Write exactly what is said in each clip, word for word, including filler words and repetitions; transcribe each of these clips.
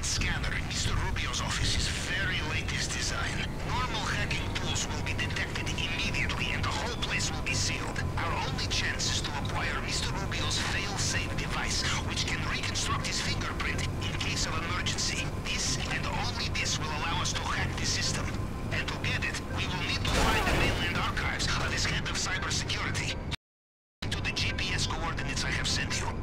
scanner in Mister Rubio's office is very latest design. Normal hacking tools will be detected immediately and the whole place will be sealed. Our only chance is to acquire Mister Rubio's fail-safe device, which can reconstruct his fingerprint in case of emergency. This and only this will allow us to hack the system. And to get it, we will need to find the mainland archives of his head of cybersecurity. To the G P S coordinates I have sent you.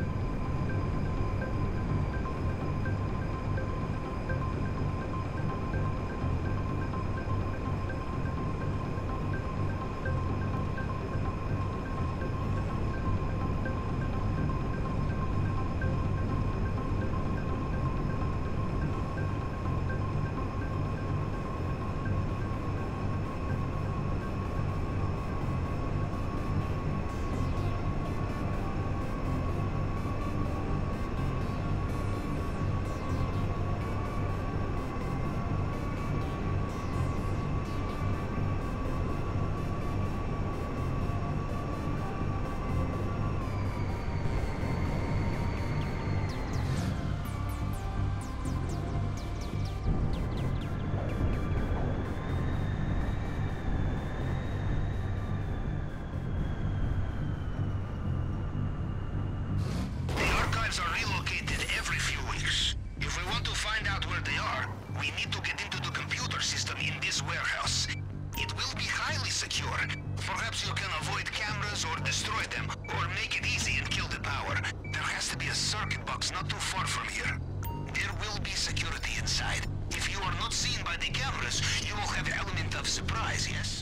Are relocated every few weeks. If we want to find out where they are, we need to get into the computer system in this warehouse. It will be highly secure. Perhaps you can avoid cameras or destroy them, or make it easy and kill the power. There has to be a circuit box not too far from here. There will be security inside. If you are not seen by the cameras, you will have an element of surprise, yes?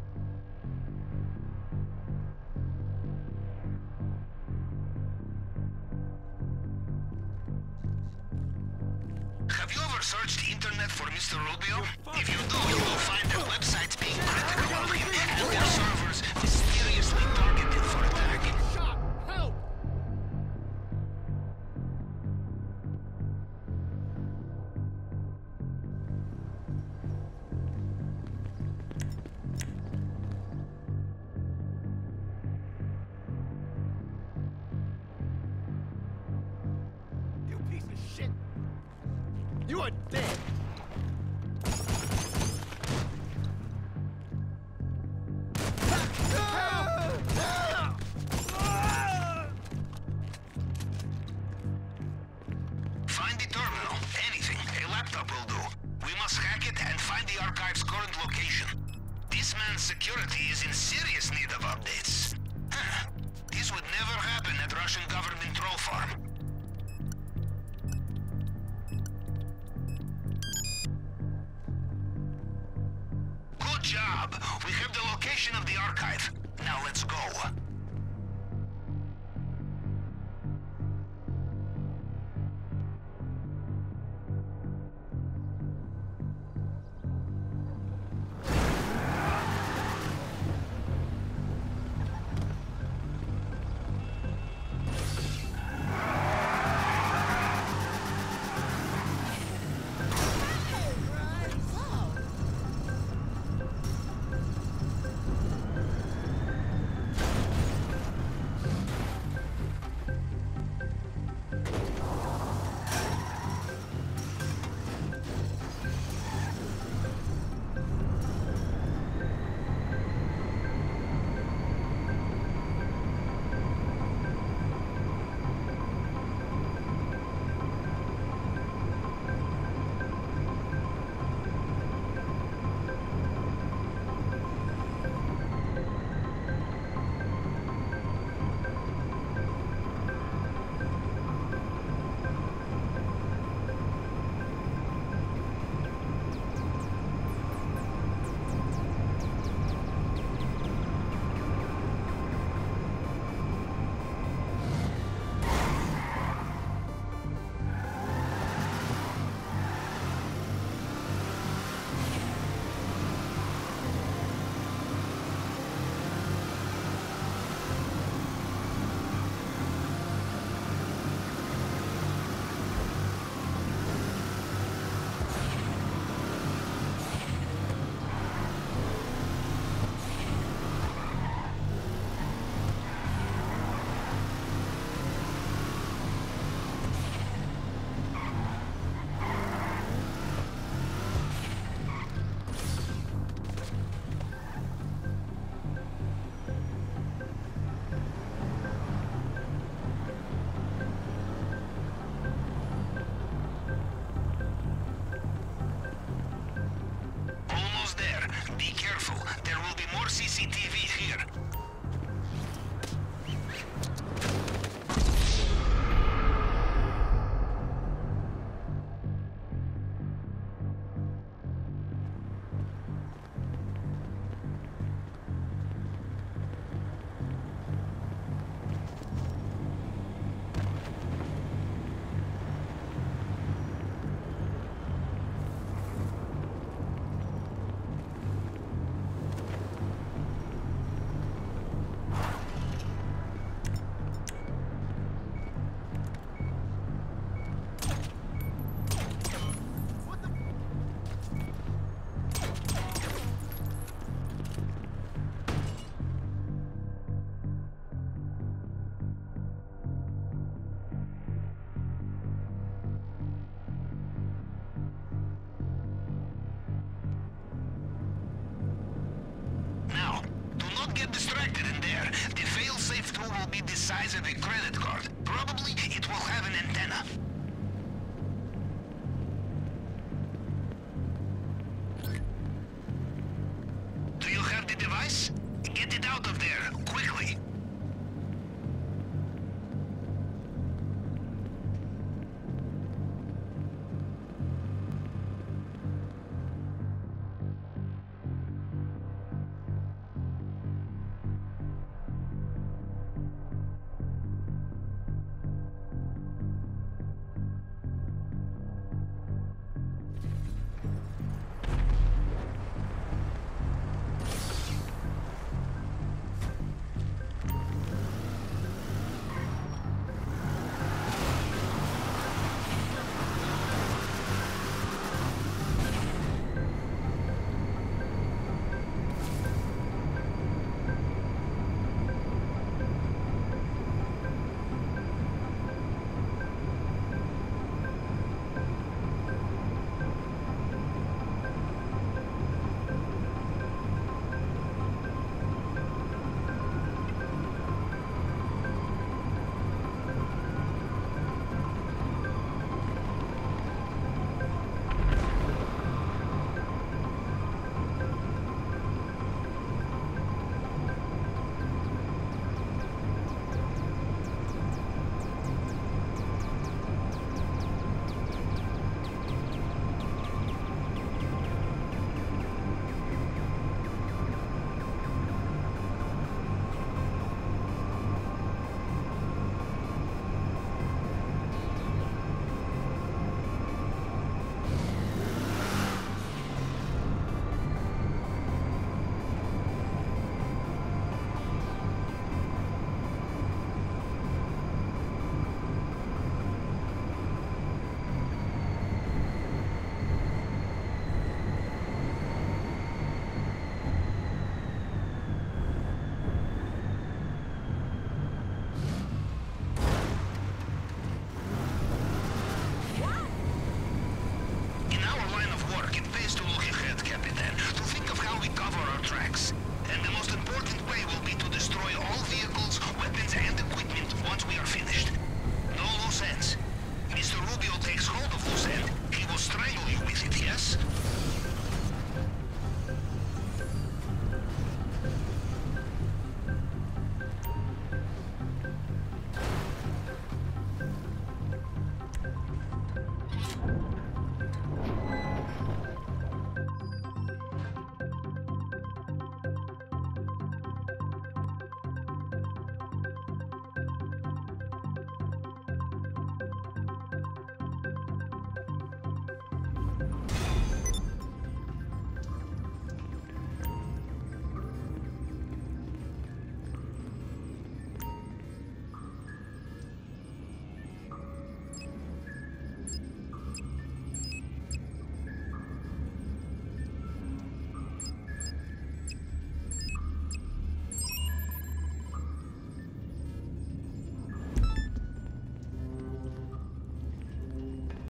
Have you ever searched the internet for Mister Rubio? If you do, you will find that websites being critical of him and their servers mysteriously targeted for attack. Help! You piece of shit! You are dead! Find the terminal. Anything. A laptop will do. We must hack it and find the archive's current location. This man's security is in serious need of updates. Huh. This would never happen at Russian government troll farm. Good job! We have the location of the archive. Now let's go. get distracted in there. The fail-safe tool will be the size of a credit card. Probably it will have an antenna.